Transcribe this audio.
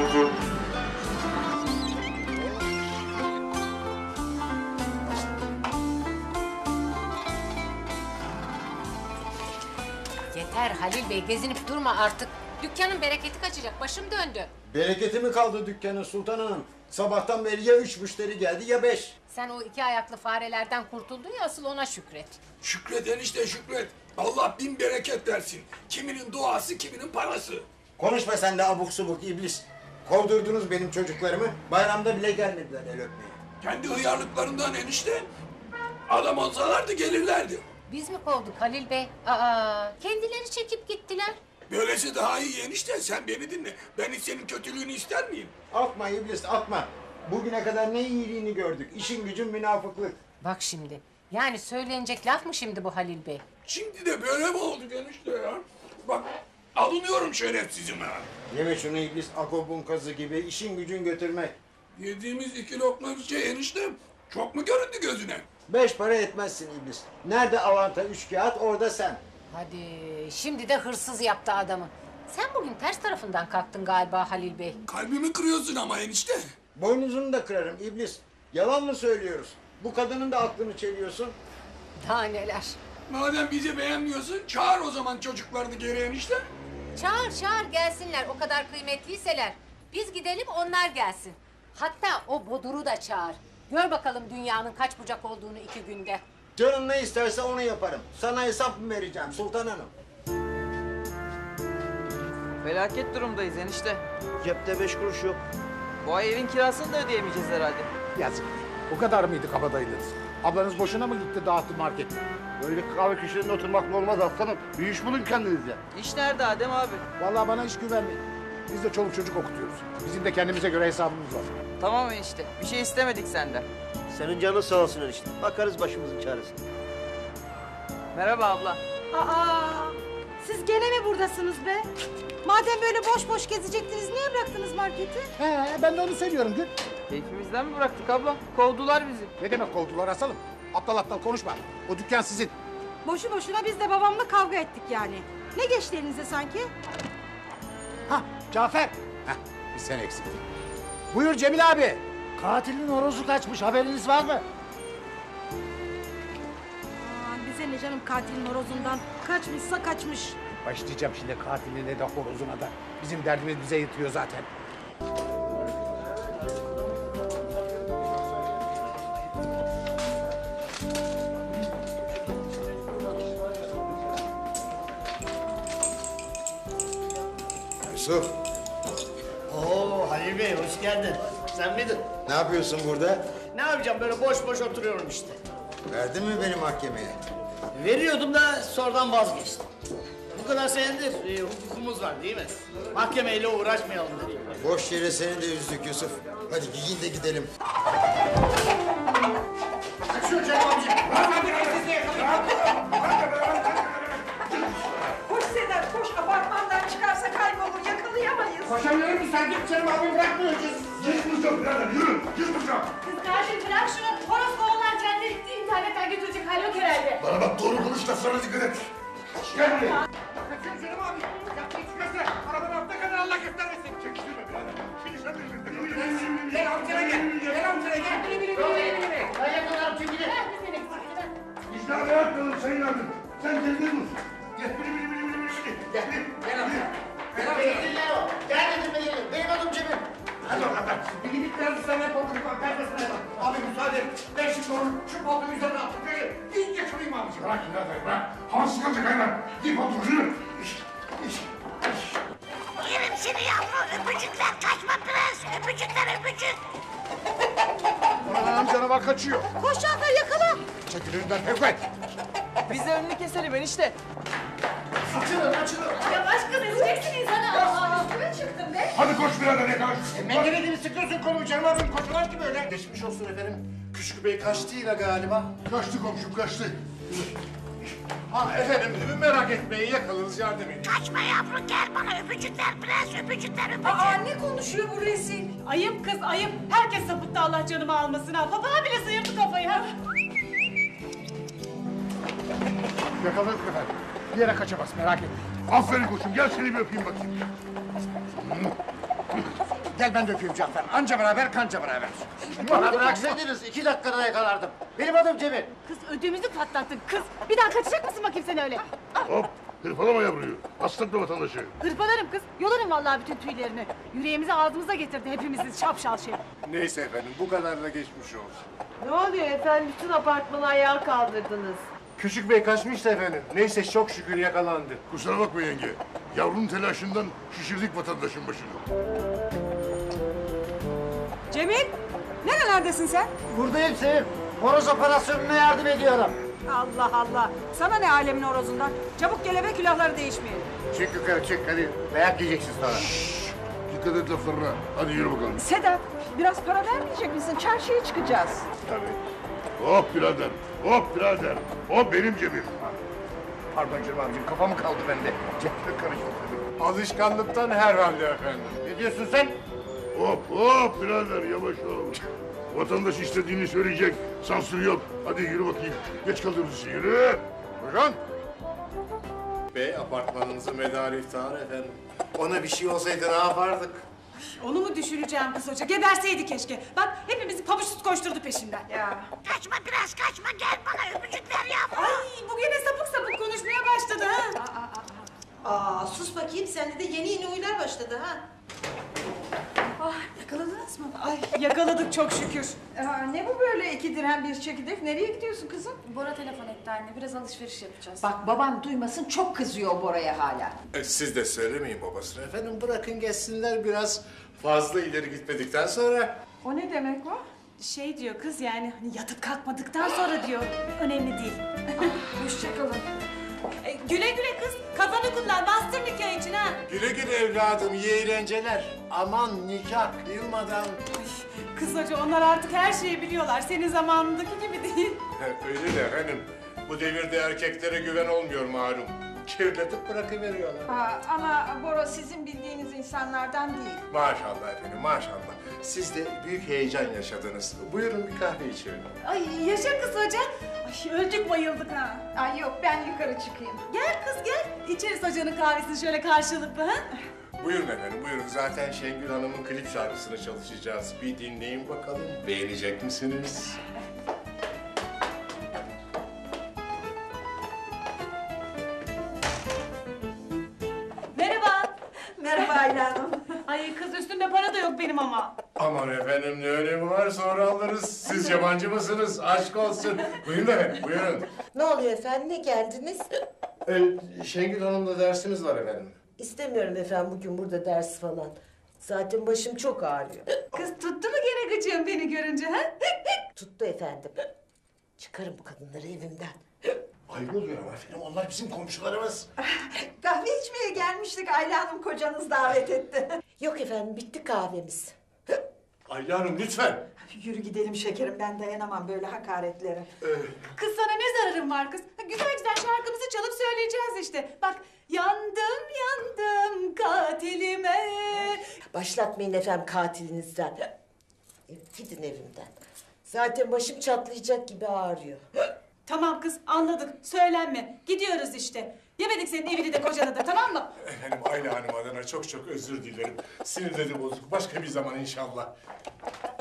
Yeter Halil Bey, gezinip durma artık. Dükkanın bereketi kaçacak, başım döndü. Bereketi mi kaldı dükkanın Sultan Hanım? Sabahtan beri ya 3 müşteri geldi ya 5. Sen o 2 ayaklı farelerden kurtuldun ya, asıl ona şükret. Şükret enişte şükret. Allah bin bereket versin. Kiminin duası, kiminin parası. Konuşma sen de abuk subuk iblis. Kovdurdunuz benim çocuklarımı, bayramda bile gelmediler el öpmeye. Kendi hıyarlıklarından enişte. Adam olsalardı gelirlerdi. Biz mi kovduk Halil Bey? Aa, kendileri çekip gittiler. Böylesi daha iyi enişte, sen beni dinle. Ben hiç senin kötülüğünü ister miyim? Atma iblis atma. Bugüne kadar ne iyiliğini gördük. İşin gücün münafıklık. Bak şimdi, yani söylenecek laf mı şimdi bu Halil Bey? Şimdi de böyle mi oldu enişte ya? Bak, alınıyorum şerefsizime. Yeme şunu iblis, akobun kazı gibi işin gücün götürmek. Yediğimiz 2 lokma bir şey enişte. Çok mu göründü gözüne? 5 para etmezsin iblis. Nerede avanta 3 kağıt, orada sen. Hadi, şimdi de hırsız yaptı adamı. Sen bugün ters tarafından kalktın galiba Halil Bey. Kalbimi kırıyorsun ama enişte. Boynuzunu da kırarım iblis. Yalan mı söylüyoruz? Bu kadının da aklını çeliyorsun. Daha neler. Madem bizi beğenmiyorsun, çağır o zaman çocuklarını geri enişte. Çağır gelsinler, o kadar kıymetliyseler. Biz gidelim, onlar gelsin. Hatta o Bodur'u da çağır. Gör bakalım dünyanın kaç bucak olduğunu 2 günde. Canın ne isterse onu yaparım. Sana hesap mı vereceğim Sultan Hanım? Felaket durumdayız enişte. Cepte 5 kuruş yok. Bu ay evin kirasını da ödeyemeyeceğiz herhalde. Yazık. O kadar mıydı kabadayınız? Ablanız boşuna mı gitti dağıttı marketi? Böyle kahve köşelerinde oturmakla olmaz aslanım. Bir iş bulun kendinize. İş nerede Adem abi? Vallahi bana hiç güvenmeyin. Biz de çoluk çocuk okutuyoruz. Bizim de kendimize göre hesabımız var. Tamam enişte. Bir şey istemedik senden. Senin canın sağ olsun enişte. Bakarız başımızın çaresine. Merhaba abla. Aa, siz gene mi buradasınız be? Madem böyle boş boş gezecektiniz, niye bıraktınız marketi? Ben de onu söylüyorum Gül. Keyfimizden mi bıraktık abla? Kovdular bizi. Ne demek kovdular asalım? Aptal aptal konuşma. O dükkan sizin. Boşu boşuna biz de babamla kavga ettik yani. Ne geçti elinize sanki? Hah Cafer. Hah bir sen eksiktin. Buyur Cemil abi. Katilin horozu kaçmış, haberiniz var mı? Aman bize ne canım, katilin horozundan. Kaçmışsa kaçmış. Başlayacağım şimdi katiline de horozuna da. Bizim derdimiz bize yetiyor zaten. Yusuf, Oo Halil Bey hoş geldin. Sen miydin? ne yapıyorsun burada? Ne yapacağım böyle boş boş oturuyorum işte. Verdin mi beni mahkemeye? Veriyordum da sonradan vazgeçtim. Bu kadar senedir hukukumuz var değil mi? Mahkemeyle uğraşmayalım dedim. Boş yere seni de üzdük Yusuf. Hadi giyin de gidelim. Koş Sedat koş, apartmandan çıkarsa kaybolur, yakalayamayız. Koşamıyorum ki sen git canım abi bırakmıyor. Git buradan birader, yürü, git buradan. Kız kardeşim bırak şunu, horoz kovalar kendini internetten götürecek hal yok herhalde. Bana bak, doğru konuş da sana dikkat et. Gel buraya. Kaçıyorum canım abi. Yapmayın çıkarsa. Arabanın altına kadar Allah göstermesin. Çekiştirme birader. Şimdi sen de yürü. Gel amcana gel. Gel amcana gel. Ben yakalarım çekili. Biz daha ne yapalım sayın abim? Sen kendin dur. Gel, Gel. Gel amca. Gel amca. Gel dedim ben yedim. Benim adım Cemil. Hadi bakalım. Bir gidip biraz sana koltuk var. Perdesine bak. Abi müsaade et. Ben şimdi onun şu koltuğun üzerine atıp böyle bir yakalayayım abiciğim. Bırak birader, bırak. Havası kalacak hayvan. Git otur, yürü. Yerim seni yavru, öpücükler kaçma prens, öpücükler öpücük. Ulan amcana bak kaçıyor. Koş Cafer, yakala. Çekil önünden Fevket. Biz de önünü keselim enişte. Açılın. Yavaş kız, ezeceksin insanı. Aa, üstüme çıktın be. Hadi koş birader, yakala. Ben demediğimi sıkıyorsun kolumu canım abim. Koşular ki böyle. Geçmiş olsun efendim. Küçük bey kaçtı yine galiba. Kaçtı komşum, kaçtı. Ha efendim merak etmeyin yakalarız yardım edin. Kaçma yavru, gel bana öpücükler prens, öpücükler öpücük. Aa ne konuşuyor bu rezil? Ayıp kız ayıp. Herkes sapıttı Allah canımı almasın ha. Baba bile sıyırdı kafayı ha. Yakaladık efendim. Bir yere kaçamaz merak etmeyin. Aferin koçum, gel seni bir öpeyim bakayım. Gel ben de öpeyim Cafer. Anca beraber kanca beraber. Bana bıraksaydınız 2 dakikada yakalardım. Benim adım Cemil. Kız ödümüzü patlattın kız. Bir daha kaçacak mısın bakayım sen öyle? Hop, hırpalama yavruyu. Hasta vatandaşı. Hırpalarım kız. Yolarım vallahi bütün tüylerini. Yüreğimizi ağzımıza getirdi hepimizi şapşal şey. Neyse efendim, bu kadar da geçmiş olsun. Ne oluyor efendim? Bütün apartmanı ayağa kaldırdınız. Küçük bey kaçmıştı efendim. Neyse çok şükür yakalandı. Kusura bakma yenge. Yavrunun telaşından şişirdik vatandaşın başını. Cemil, nerelerdesin sen? Buradayım Sevim. Horoz operasyonuna yardım ediyorum. Allah Allah. Sana ne alemin horozundan? Çabuk gel eve külahları değişmeyelim. Çık yukarı çık hadi. Dayak yiyeceksin sonra. Dikkat et laflarına. Hadi yürü bakalım. Sedat, biraz para vermeyecek misin? Çarşıya çıkacağız. Tabii. Hop birader. Hop birader. Hop benim Cemil. Pardon canım abicim kafamı kaldı bende. Cepte karıştı tabii. Alışkanlıktan herhalde efendim. Ne diyorsun sen? Hop hop birader yavaş ol. Vatandaş istediğini söyleyecek. Sansür yok. Hadi yürü bakayım. Geç kaldığımız için yürü. Buyurun. Bey apartmanınızı medar iftar efendim. Ona bir şey olsaydı ne yapardık? Onu mu düşüneceğim kız hoca? Geberseydi keşke. Bak hepimizi pabuçsuz koşturdu peşinden. Ya. Kaçma biraz kaçma gel bana öpücük ver ya. Ay bu gene sapık sapık konuşmaya başladı ha. Sus bakayım, sende de yeni huylar başladı ha. Yakaladınız mı? Ay yakaladık çok şükür. Ne bu böyle 2 dirhem bir çekirdek? Nereye gidiyorsun kızım? Bora telefon etti anne biraz alışveriş yapacağız. Bak baban duymasın, çok kızıyor Bora'ya hala. Siz de söylemeyin babasına efendim. Bırakın geçsinler biraz fazla ileri gitmedikten sonra. O ne demek o? Şey diyor kız yani hani yatıp kalkmadıktan sonra diyor. Önemli değil. Hoşçakalın. Güle güle kız. Kafanı kullan. Bastır nikah için ha. Güle güle evladım, iyi eğlenceler. Aman nikah kıyılmadan. Kız hoca onlar artık her şeyi biliyorlar. Senin zamanındaki gibi değil. Öyle de efendim. Bu devirde erkeklere güven olmuyor malum. Kirletip bırakıveriyorlar. Ama Bora sizin bildiğiniz insanlardan değil. Maşallah efendim, maşallah. Siz de büyük heyecan yaşadınız. Buyurun bir kahve içelim. Ay yaşa kız hoca. Ay öldük bayıldık ha. Ay yok, ben yukarı çıkayım. Gel kız gel. İçeriz hocanın kahvesini şöyle karşılıklı ha. Buyurun efendim, buyurun. Zaten Şengül Hanım'ın klip şarkısını çalışacağız. Bir dinleyin bakalım. Beğenecek misiniz? Merhaba. Merhaba Ayla Hanım. Ay kız üstümde para da yok benim ama. Aman efendim ne önemi var sonra alırız. Siz yabancı mısınız? Aşk olsun. Buyurun efendim, buyurun. Ne oluyor efendim? Ne geldiniz? Şengül Hanım'la dersimiz var efendim. İstemiyorum efendim bugün burada ders falan. Zaten başım çok ağrıyor. Kız tuttu mu gene gıcığım beni görünce ha? Tuttu efendim. Çıkarın bu kadınları evimden. Ayıp oluyor ama efendim. Onlar bizim komşularımız. Kahve içmeye gelmiştik. Ayla Hanım kocanız davet etti. Yok efendim bitti kahvemiz. Ayla Hanım lütfen. Yürü gidelim şekerim. Ben dayanamam böyle hakaretlere. Kız sana ne zararım var kız? Güzel güzel şarkımızı çalıp söyleyeceğiz işte. Bak yandım yandım katilime. Başlatmayın efendim katilinizden. Gidin evimden. Zaten başım çatlayacak gibi ağrıyor. Tamam kız anladık söylenme. Gidiyoruz işte. Yemedik senin evini de kocanı da tamam mı? Efendim Ayla Hanım adına çok çok özür dilerim. Sinirleri bozuk. Başka bir zaman inşallah.